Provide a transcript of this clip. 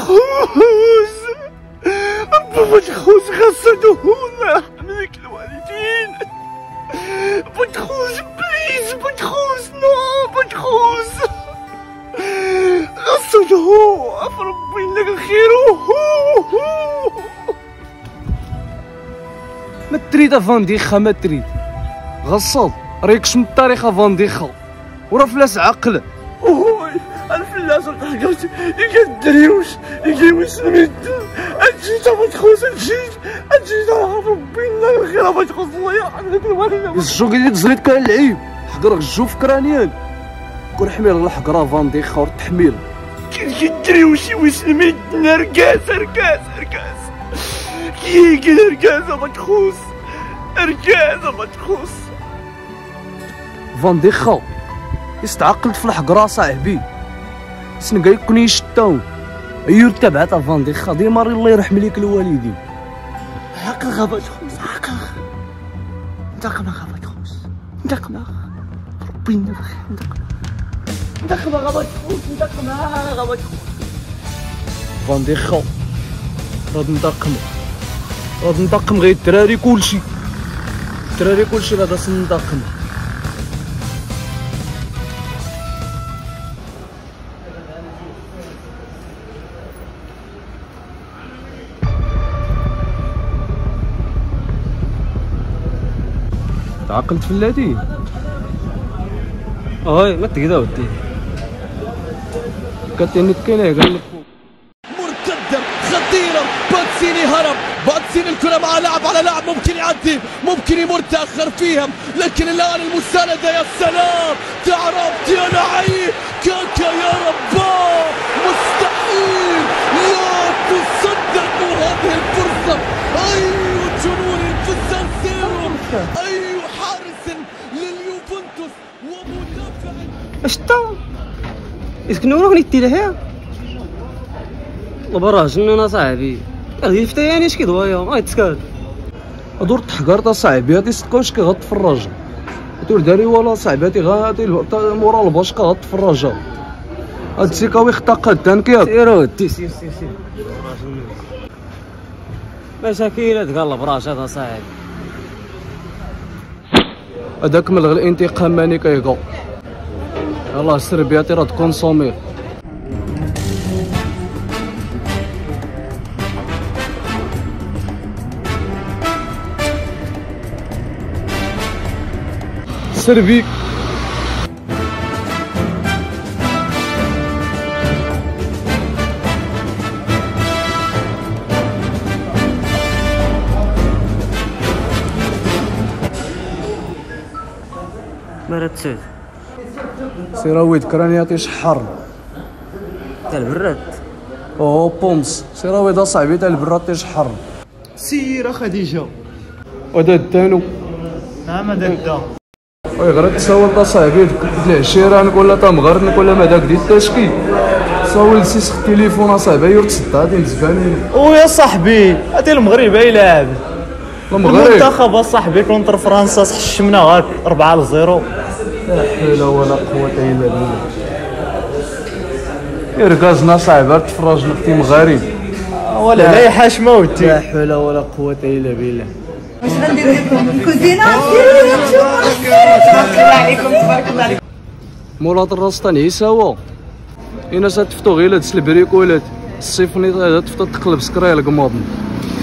خوز بوتخوز خاصدهون يرحم لك الوالدين. بوتخوز بليز بوتخوز نو بوتخوز خاصدهو عف ربي لك الخير. ما تريد فانديخا ما تريد غصاد ريكش من الطريقه فانديخا وراه فلاس عقل. اوي الفلاس حقرت يجي الدريوش يجي ويسلم اجيت بوتخوز اجيت ربي لك الخير بوتخوز الله يرحم لك الوالدين. الجو قاعد تزليت كان العيب حقر الجو فكرانيان كون حميل الحقره فانديخا ورتحميل كي الدريوش ويسلم ركاز كي ركازه بوتخوز ركازه بوتخوز. فانديخا استعقلت في الحقره صاحبي سنقا يكون يشتاو ايور تبعت فانديخا ديما الله يرحم ليك الوالدين. عقل غابت خوز عقل ندقنا غابت خوز ندقنا ربي نبخي ندقنا غابت خوز ندقنا غابت خوز. فانديخا غاد ندقم غير الدراري كلشي غادا ندقم. تعقلت في اللاتي هاي ما تقدر ودي كاتيني كاينه قال لك مرتده خطيره. باتسيني هرب باتسيني الكره مع لاعب على لاعب ممكن يعدي ممكن يمر تاخر فيهم لكن الان المسانده يا سلام تعرفت يا لعيب كاكا يا رباه مستحيل لا تصدقوا هذه الفرصه. ايوه جنون في السان سيرو ايوه حارس لليوفنتوس ومدافع. اشتا يسكنوا راه نتي لها براه جنون صاحبي غادي فتياني اش كيدوايا ما يتسكال دور تحقرت صاحبي هادي سكوش كغتفرج تقول داري ولا صاحباتي غادي مورا الباشكا غتفرجها هاد السيكاوي خطا قدام كي سيرو ودي سير مشاكل قال البراش هذا صاحبي هذاك من الانتقام ماني كيقو يلاه السربياتي راه تكونسومير. سيرفي مرة تسود سيراويد كرانياتي شحر تاع البراد او بومس سيراويد اصاحبي تاع البراد تيشحر. سيره خديجه ودا الدانو نعم هذا الدا وي غير تساول صاحبي العشيرانك ولا تا مغرنك ولا ما داك ديال التشكي ساول سيس التليفون اصاحبي يور تصدى هادي مزبانين. ويا صاحبي هادي المغرب يلعب المنتخب اصاحبي كونتر فرنسا حشمنا غاك 4-0. لا حول ولا قوة الا بالله. يركزنا صاحبي تفرجنا في مغارب ولا لا يحاش موتي. لا حول ولا قوة الا بالله. واش غندير لكم كوزينه سيروا تبارك عليكم تبارك الله عليكم. مولات الراس تنعيساوا الناس تفتو غير هاد البريكولات الصيفني هذا تفتو تقلب سكراي القماض